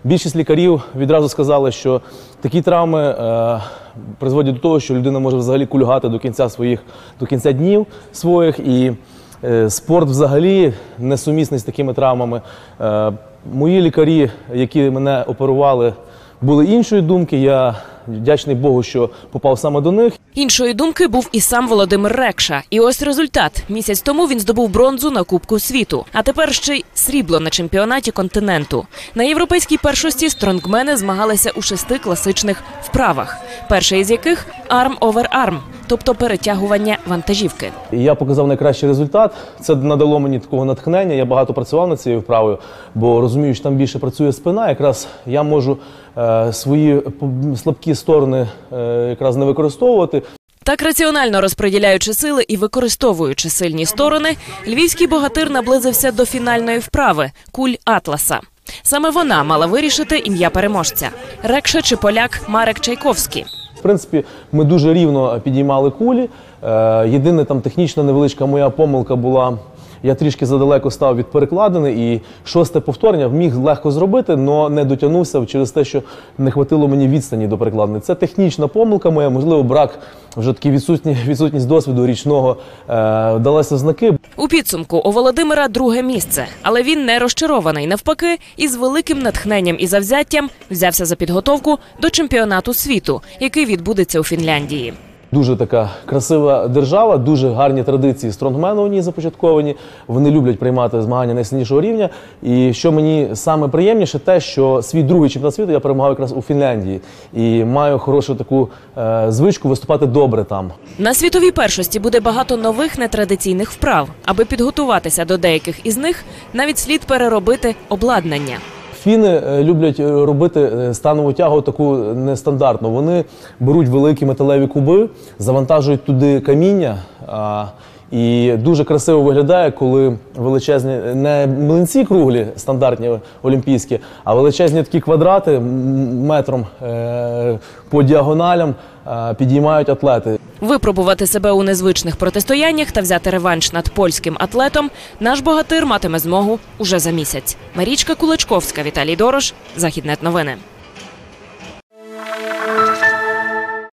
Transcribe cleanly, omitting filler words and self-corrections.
Більшість лікарів відразу сказали, що такі травми призводять до того, що людина може взагалі кульгати до кінця днів своїх, і спорт взагалі несумісний з такими травмами. Мої лікарі, які мене оперували, були іншої думки. Я вдячний Богу, що попав саме до них. Іншої думки був і сам Володимир Рекша. І ось результат. Місяць тому він здобув бронзу на Кубку світу. А тепер ще й срібло на чемпіонаті континенту. На європейській першості стронгмени змагалися у 6 класичних вправах. Перша із яких – арм-овер-арм, тобто перетягування вантажівки. Я показав найкращий результат. Це надало мені такого натхнення. Я багато працював над цією вправою, бо розумію, що там більше працює спина. Якраз я можу свої слабкі сторони якраз не використовувати. Так, раціонально розподіляючи сили і використовуючи сильні сторони, львівський богатир наблизився до фінальної вправи – куль Атласа. Саме вона мала вирішити ім'я переможця – Рекша чи поляк Марек Чайковський. В принципі, ми дуже рівно підіймали кулі. Єдина там технічна невеличка моя помилка була, я трішки задалеко став від перекладини, і 6-те повторення міг легко зробити, але не дотягнувся через те, що не хватило мені відстані до перекладини. Це технічна помилка моя, можливо, брак, вже таки відсутність досвіду річного далася в знаки. У підсумку у Володимира друге місце, але він не розчарований. Навпаки, із великим натхненням і завзяттям взявся за підготовку до чемпіонату світу, який відбудеться у Фінляндії. Дуже така красива держава, дуже гарні традиції стронгмену у ній започатковані. Вони люблять приймати змагання найсильнішого рівня. І що мені саме приємніше, те, що свій другий чемпіонат світу я перемагав якраз у Фінляндії. І маю хорошу таку звичку виступати добре там. На світовій першості буде багато нових нетрадиційних вправ. Аби підготуватися до деяких із них, навіть слід переробити обладнання. Фіни люблять робити станову тягу таку нестандартну. Вони беруть великі металеві куби, завантажують туди каміння. І дуже красиво виглядає, коли величезні, не млинці круглі, стандартні олімпійські, а величезні такі квадрати метром по діагоналям підіймають атлети. Випробувати себе у незвичних протистояннях та взяти реванш над польським атлетом наш богатир матиме змогу уже за місяць. Марічка Кулачковська, Віталій Дорош, Західнет новини.